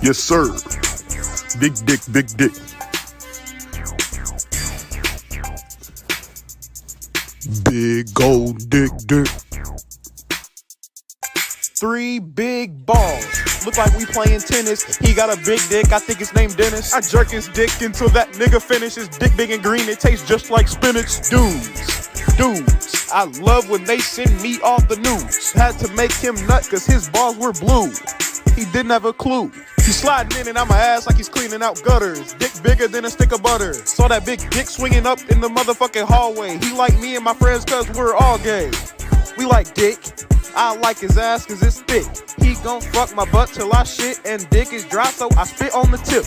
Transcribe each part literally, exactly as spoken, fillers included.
Yes, sir. Big dick, big dick. Big old dick, dick. Three big balls. Look like we playing tennis. He got a big dick, I think it's named Dennis. I jerk his dick until that nigga finishes. Dick big and green, it tastes just like spinach. Dudes, dudes, I love when they send me off the news. Had to make him nut cause his balls were blue. He didn't have a clue. He's sliding in and out my ass like he's cleaning out gutters. Dick bigger than a stick of butter. Saw that big dick swinging up in the motherfucking hallway. He like me and my friends cause we're all gay. We like dick. I like his ass cause it's thick. He gon' fuck my butt till I shit and dick is dry, so I spit on the tip.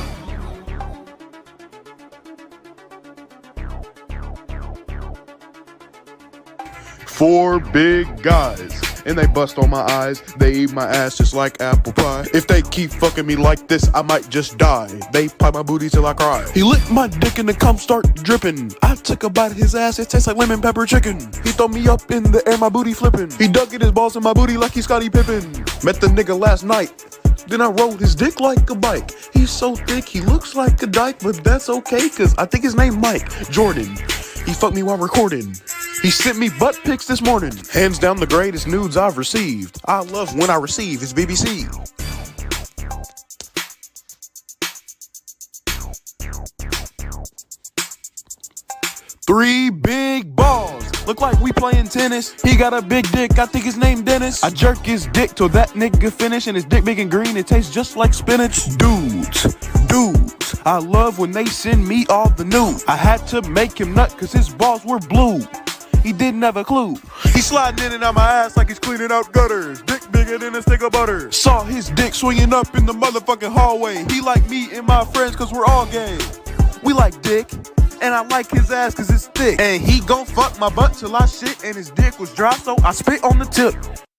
Four big guys, and they bust on my eyes. They eat my ass just like apple pie. If they keep fucking me like this, I might just die. They pipe my booty till I cry. He licked my dick and the cum start dripping. I took a bite of his ass, it tastes like lemon pepper chicken. He throw me up in the air, my booty flipping. He dug in his balls in my booty like he's Scottie Pippen. Met the nigga last night, then I rode his dick like a bike. He's so thick, he looks like a dyke, but that's okay, cause I think his name Mike Jordan. He fucked me while recording. He sent me butt pics this morning. Hands down the greatest nudes I've received. I love when I receive his B B C. Three big balls. Look like we playing tennis. He got a big dick, I think his name Dennis. I jerk his dick till that nigga finish, and his dick big and green, it tastes just like spinach. Dudes, dudes, I love when they send me all the news. I had to make him nut cause his balls were blue. He didn't have a clue. He sliding in and out my ass like he's cleaning out gutters. Dick bigger than a stick of butter. Saw his dick swinging up in the motherfucking hallway. He like me and my friends cause we're all gay. We like dick, and I like his ass cause it's thick. And he gon' fuck my butt till I shit and his dick was dry, so I spit on the tip.